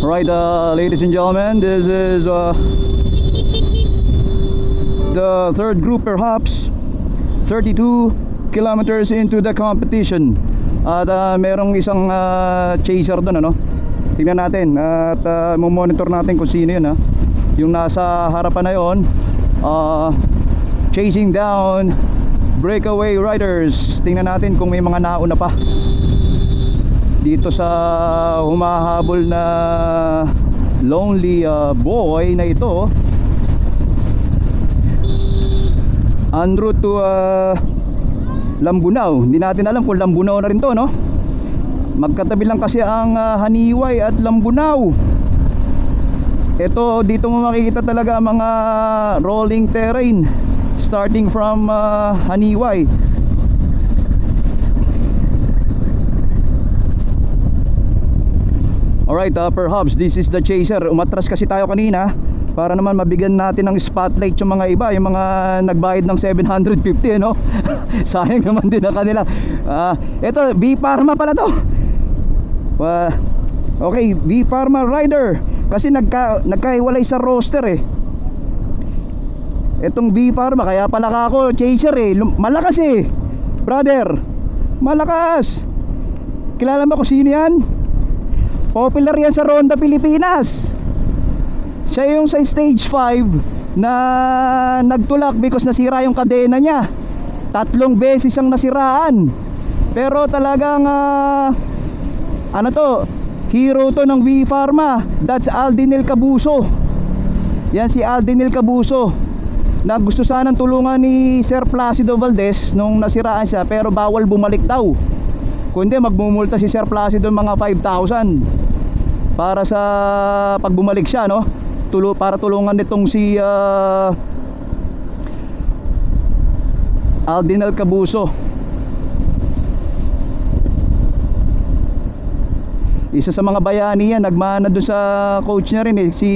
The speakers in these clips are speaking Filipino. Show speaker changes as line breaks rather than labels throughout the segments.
Right, ladies and gentlemen, this is the third group, perhaps 32 kilometers into the competition. At merong isang chaser doon, ano? Tingnan natin at monitor natin kung sino yun, ha? Yung nasa harapan na yun, chasing down breakaway riders. Tingnan natin kung may mga nauna pa dito sa humahabol na lonely boy na ito en route to Lambunaw. Hindi natin alam kung Lambunaw na rin to, no? Magkatabi lang kasi ang Haniway at Lambunaw. Ito, dito mo makikita talaga mga rolling terrain starting from Haniway. Alright, perhaps this is the chaser. Umatras kasi tayo kanina para naman mabigyan natin ng spotlight yung mga iba, yung mga nagbayad ng 750, no? Sayang naman din ang kanila. Ito, V Pharma pala to. Okay, V Pharma rider. Kasi nagkahiwalay sa roster eh. Itong V Pharma, kaya pala ako chaser eh. Malakas eh, brother. Malakas. Kilala mo kung sino yan? Popular yan sa Ronda Pilipinas. Siya yung sa stage 5 na nagtulak because nasira yung kadena niya. 3 beses ang nasiraan. Pero talagang ano to, hero to ng V Pharma. That's Aldinel Cabuso. Yan si Aldinel Cabuso, na gusto sanang tulungan ni Sir Placido Valdez nung nasiraan siya, pero bawal bumalik daw. Kundi magmumulta si Sir Placido mga 5,000 para sa pag bumalik siya, no? Para tulungan nitong si Aldinel Cabuso. Isa sa mga bayani yan, nagmana doon sa coach niya rin eh, si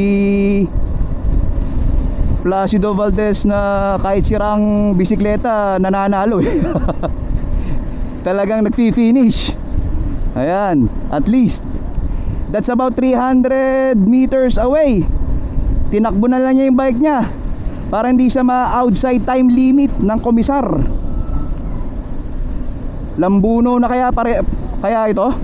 Placido Valdez, na kahit sirang bisikleta nananalo eh. Talagang nagfi-finish. Ayan, at least that's about 300 meters away. Tinakbo na lang niya yung bike niya para hindi siya ma-outside time limit ng komisar. Lambuno na kaya ito.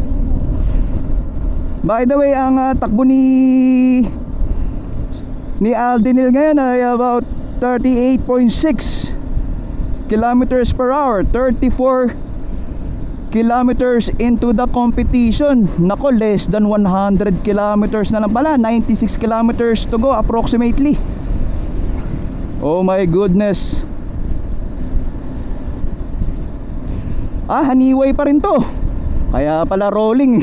By the way, ang takbo ni Aldinel ngayon ay about 38.6 kilometers per hour. 34 kilometers into the competition. Nako, less than 100 kilometers na lang pala. 96 kilometers to go approximately. Oh my goodness. Haniway pa rin to, kaya pala rolling.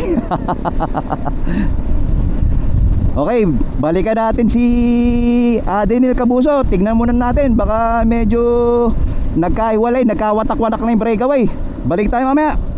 Okay, balikan natin si Aldinel Cabuso. Tignan muna natin, baka medyo nagkahiwalay, nagkawatak-watak na yung breakaway. Balik tayo mamaya.